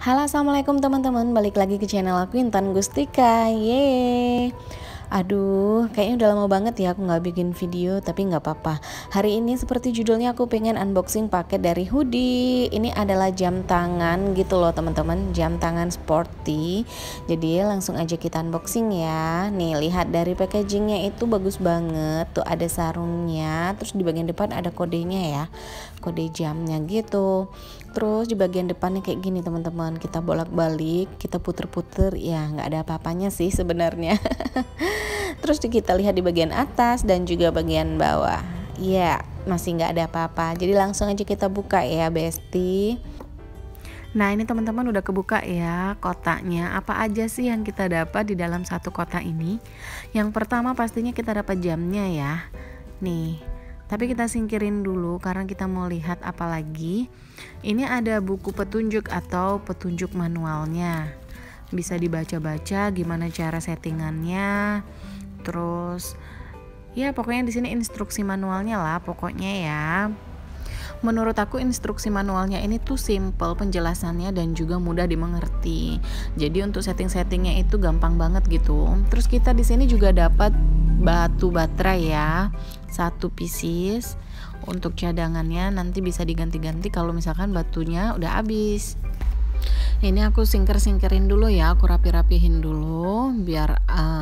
Halo, assalamualaikum teman-teman, balik lagi ke channel aku Intan Gustika. Yeay. Aduh, kayaknya udah lama banget ya aku nggak bikin video, tapi nggak apa-apa. Hari ini seperti judulnya aku pengen unboxing paket dari Hoodie. Ini adalah jam tangan gitu loh teman-teman, jam tangan sporty. Jadi langsung aja kita unboxing ya. Nih lihat dari packagingnya itu bagus banget. Tuh ada sarungnya, terus di bagian depan ada kodenya ya, kode jamnya gitu. Terus di bagian depannya kayak gini teman-teman, kita bolak-balik, kita puter-puter, ya nggak ada apa-apanya sih sebenarnya. Terus kita lihat di bagian atas dan juga bagian bawah, ya masih nggak ada apa-apa. Jadi langsung aja kita buka ya Besti. Nah ini teman-teman udah kebuka ya kotaknya. Apa aja sih yang kita dapat di dalam satu kotak ini? Yang pertama pastinya kita dapat jamnya ya. Nih, tapi kita singkirin dulu karena kita mau lihat apa lagi. Ini ada buku petunjuk atau petunjuk manualnya. Bisa dibaca-baca gimana cara settingannya. Terus ya pokoknya di sini instruksi manualnya lah pokoknya ya. Menurut aku instruksi manualnya ini tuh simple penjelasannya dan juga mudah dimengerti. Jadi untuk setting-settingnya itu gampang banget gitu. Terus kita di sini juga dapat batu baterai ya, 1 pieces. Untuk cadangannya nanti bisa diganti-ganti kalau misalkan batunya udah habis. Ini aku singkir-singkirin dulu ya, aku rapi-rapihin dulu biar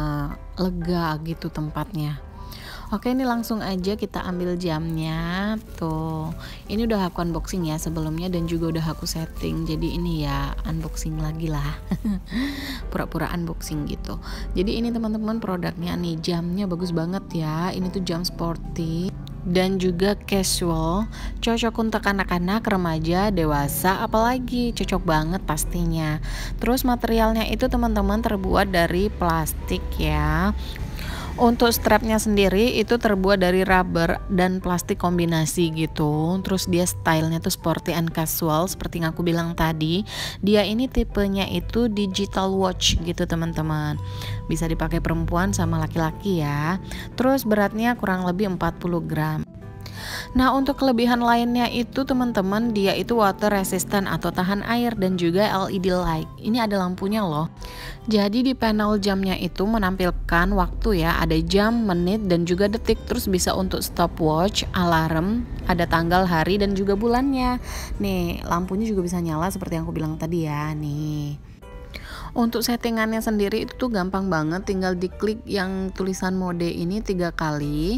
lega gitu tempatnya. Oke, ini langsung aja kita ambil jamnya. Tuh, ini udah aku unboxing ya sebelumnya dan juga udah aku setting. Jadi ini ya unboxing lagi lah. Pura-pura unboxing gitu. Jadi ini teman-teman produknya nih, jamnya bagus banget ya. Ini tuh jam sporty dan juga casual, cocok untuk anak-anak, remaja, dewasa, apalagi cocok banget pastinya. Terus materialnya itu teman-teman terbuat dari plastik ya. Untuk strapnya sendiri itu terbuat dari rubber dan plastik kombinasi gitu. Terus dia stylenya tuh sporty and casual seperti yang aku bilang tadi. Dia ini tipenya itu digital watch gitu teman-teman. Bisa dipakai perempuan sama laki-laki ya. Terus beratnya kurang lebih 40 gram. Nah untuk kelebihan lainnya itu teman-teman, dia itu water resistant atau tahan air dan juga LED light. Ini ada lampunya loh. Jadi di panel jamnya itu menampilkan waktu ya, ada jam, menit dan juga detik. Terus bisa untuk stopwatch, alarm, ada tanggal, hari dan juga bulannya. Nih lampunya juga bisa nyala seperti yang aku bilang tadi ya. Nih untuk settingannya sendiri itu tuh gampang banget, tinggal diklik yang tulisan mode ini 3 kali.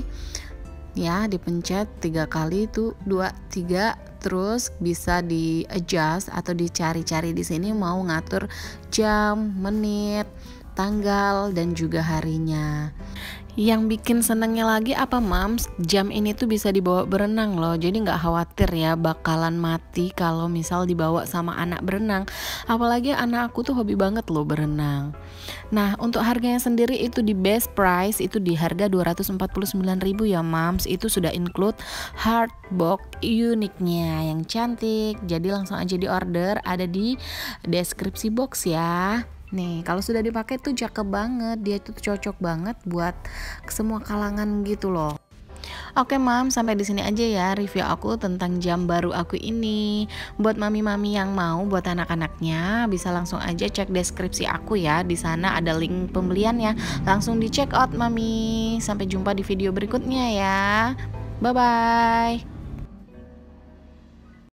Ya, dipencet 3 kali itu 2, 3, terus bisa di adjust atau dicari-cari di sini mau ngatur jam, menit, tanggal dan juga harinya. Yang bikin senengnya lagi apa mams, jam ini tuh bisa dibawa berenang loh. Jadi nggak khawatir ya bakalan mati kalau misal dibawa sama anak berenang. Apalagi anak aku tuh hobi banget loh berenang. Nah untuk harganya sendiri itu di best price itu di harga 249.000 ya mams. Itu sudah include hard box uniknya yang cantik. Jadi langsung aja di order, ada di deskripsi box ya. Nih kalau sudah dipakai tuh cakep banget, dia tuh cocok banget buat semua kalangan gitu loh. Oke mam, sampai di sini aja ya review aku tentang jam baru aku ini. Buat mami-mami yang mau buat anak-anaknya bisa langsung aja cek deskripsi aku ya. Di sana ada link pembeliannya. Langsung di check out mami. Sampai jumpa di video berikutnya ya. Bye bye.